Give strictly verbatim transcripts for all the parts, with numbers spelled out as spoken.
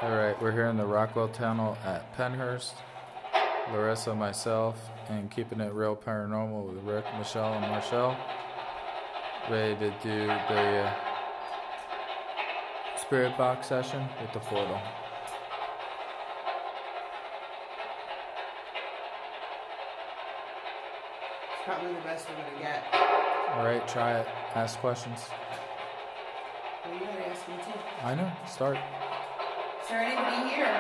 Alright, we're here in the Rockwell Tunnel at Pennhurst. Larissa, myself, and Keeping It Real Paranormal with Rick, Michelle, and Marshall. Ready to do the uh, spirit box session with the portal. It's probably the best we're gonna get. Alright, try it. Ask questions. Well, you gotta ask me too. I know. Start. Is there anybody here?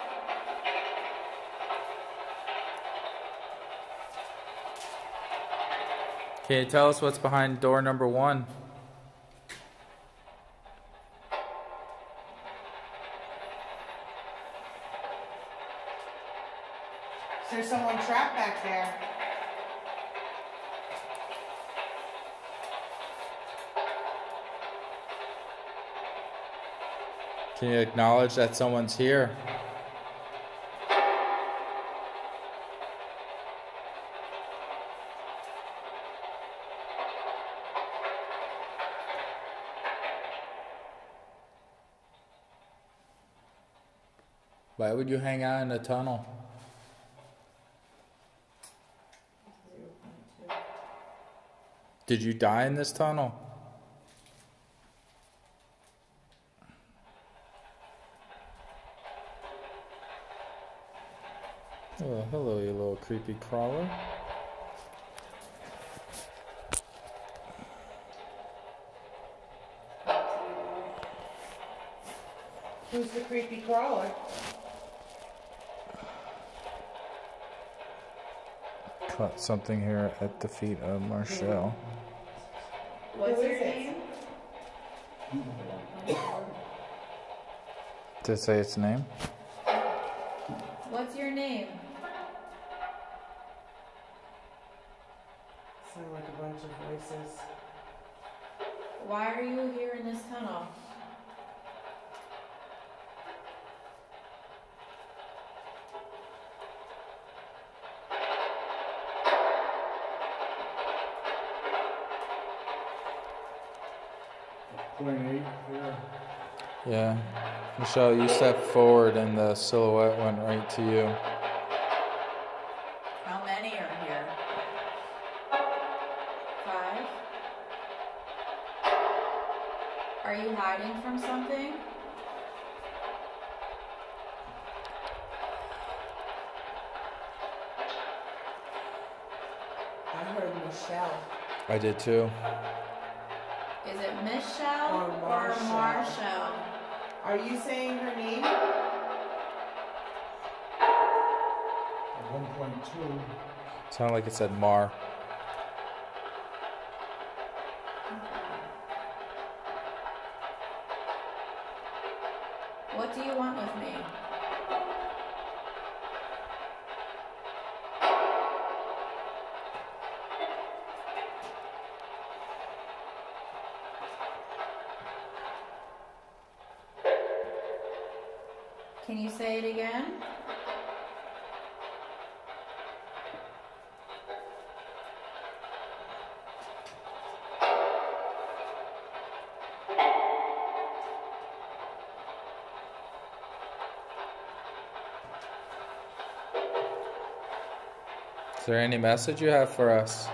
Can you tell us what's behind door number one? Is there someone trapped back there? Can you acknowledge that someone's here? Why would you hang out in a tunnel? Did you die in this tunnel? Oh, hello, you little creepy crawler. Who's the creepy crawler? Caught something here at the feet of Marshall. What's your name? Did it say its name? What's your name? Sound like a bunch of voices. Why are you here in this tunnel? Point eight here. Yeah. Michelle, you stepped forward and the silhouette went right to you. How many are here? Five? Are you hiding from something? I heard Michelle. I did too. Is it Michelle Or or Marshall. Marshall? Are you saying her name? At one point two. Sounded like it said Mar. What do you want with me? Can you say it again? Is there any message you have for us?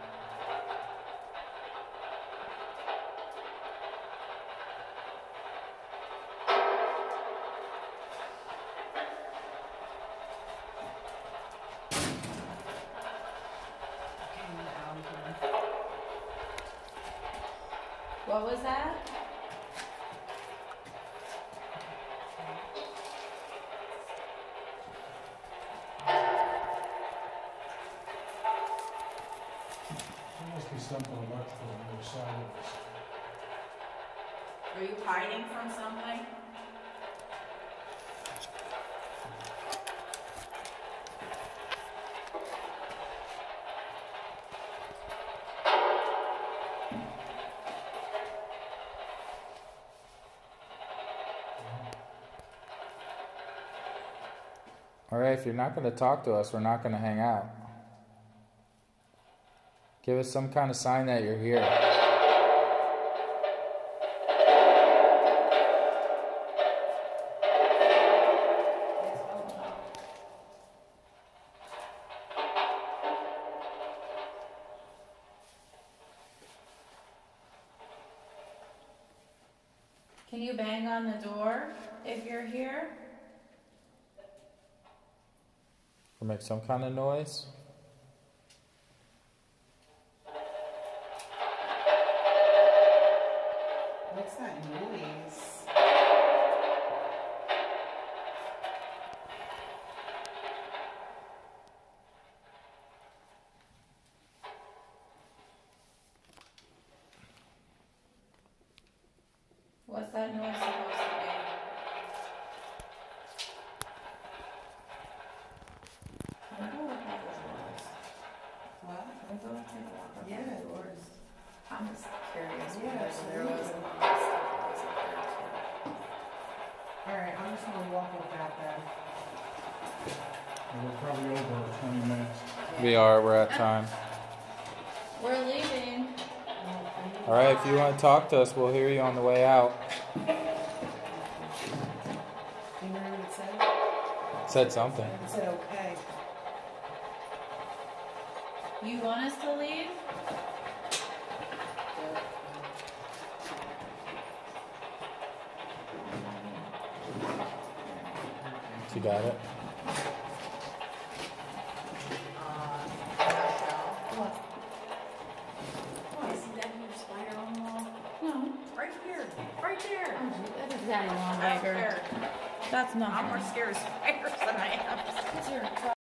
What was that? There must be something electrical on the other side of this. Are you hiding from something? Alright, if you're not going to talk to us, we're not going to hang out. Give us some kind of sign that you're here. you bang on the door if you're here? Or make some kind of noise? What's that noise? What's that noise supposed to be? Can we go look at the doors? What? Can we go take a walk up Yeah, the doors? I'm just curious Yeah, because there was a absolutely. lot of stuff that was up there too. Alright, I'm just gonna walk with that then. And we're probably over twenty minutes. We are, we're at time. We're leaving. Alright, if you want to talk to us, we'll hear you on the way out. You know what it said? Said something. It said okay. You want us to leave? You got it? What? Oh, see that huge spider on the wall? No. Right here, right there. Oh, gee, that is Daddy I don't Longleggers. care. That's I'm more nothing. scared of spiders than I am. That's your